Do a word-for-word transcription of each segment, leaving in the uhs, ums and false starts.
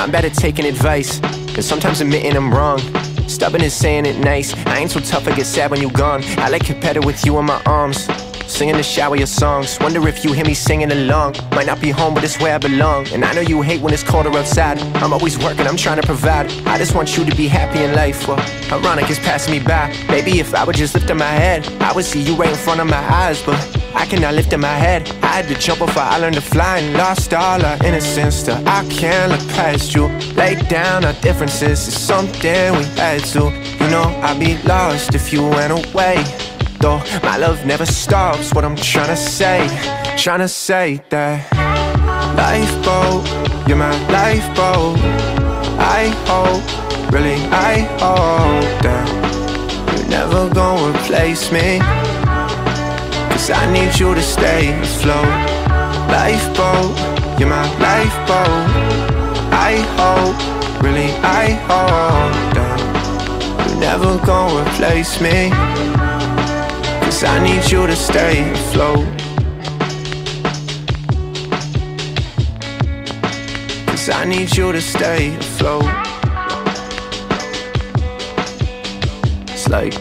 I'm bad at taking advice, and sometimes admitting I'm wrong. Stubborn is saying it nice. I ain't so tough, I get sad when you gone. I like it better with you in my arms, singing the shower your songs. Wonder if you hear me singing along. Might not be home, but it's where I belong. And I know you hate when it's colder outside. I'm always working, I'm trying to provide. I just want you to be happy in life. Well, ironic is passing me by. Maybe if I would just lift up my head, I would see you right in front of my eyes. But I cannot lift up my head. I had to jump before I learned to fly, and lost all our innocence. Still I can't look past you. Lay down our differences, it's something we had to. You know I'd be lost if you went away. Though my love never stops, what I'm trying to say, trying to say that lifeboat, you're my lifeboat. I hope, really I hope that you're never gonna replace me, cause I need you to stay afloat. Lifeboat, you're my lifeboat. I hope, really I hope that you're never gonna replace me, cause I need you to stay afloat. Cause I need you to stay afloat. It's like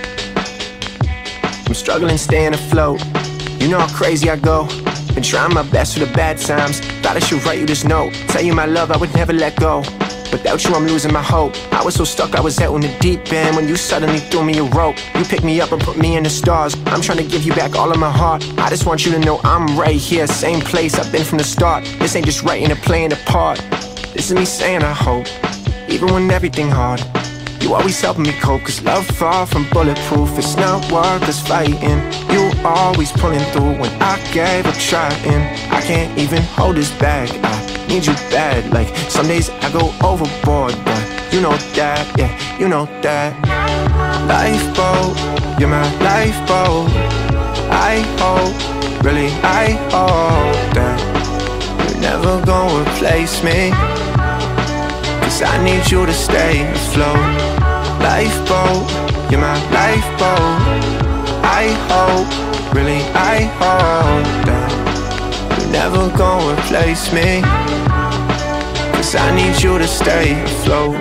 I'm struggling staying afloat. You know how crazy I go. Been trying my best through the bad times. Thought I should write you this note, tell you my love I would never let go. Without you I'm losing my hope. I was so stuck I was out in the deep end, when you suddenly threw me a rope. You picked me up and put me in the stars. I'm trying to give you back all of my heart. I just want you to know I'm right here, same place I've been from the start. This ain't just writing and playing a part. This is me saying I hope, even when everything hard, you always helping me cope. Cause love far from bulletproof, it's not worth us fighting. You always pulling through when I gave up trying. I can't even hold this back, I need you bad. Like some days I go overboard, but you know that, yeah, you know that. Lifeboat, you're my lifeboat. I hope, really I hope that you're never gonna replace me, cause I need you to stay afloat. Lifeboat, you're my lifeboat. I hope, really I hope that you're never gonna replace me, cause I need you to stay afloat.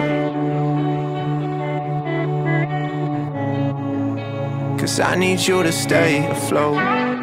Cause I need you to stay afloat.